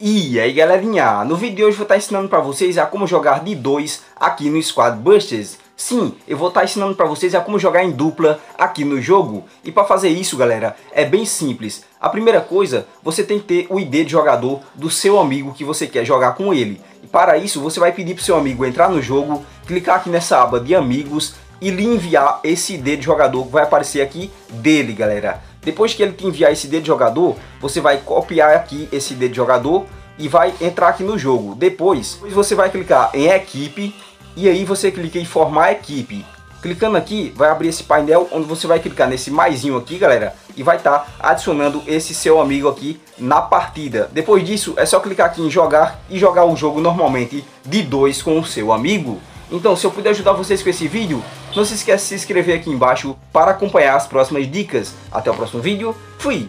E aí galerinha, no vídeo de hoje eu vou estar ensinando para vocês a como jogar de 2 aqui no Squad Busters. Sim, eu vou estar ensinando para vocês a como jogar em dupla aqui no jogo. E para fazer isso, galera, é bem simples. A primeira coisa, você tem que ter o ID de jogador do seu amigo que você quer jogar com ele. E para isso, você vai pedir para o seu amigo entrar no jogo, clicar aqui nessa aba de amigos e lhe enviar esse ID de jogador que vai aparecer aqui dele, galera. Depois que ele te enviar esse ID de jogador, você vai copiar aqui esse ID de jogador e vai entrar aqui no jogo. Depois você vai clicar em equipe e aí você clica em formar equipe. Clicando aqui, vai abrir esse painel onde você vai clicar nesse maisinho aqui, galera, e vai estar adicionando esse seu amigo aqui na partida. Depois disso, é só clicar aqui em jogar e jogar o jogo normalmente de 2 com o seu amigo. Então, se eu puder ajudar vocês com esse vídeo, não se esqueça de se inscrever aqui embaixo para acompanhar as próximas dicas. Até o próximo vídeo. Fui!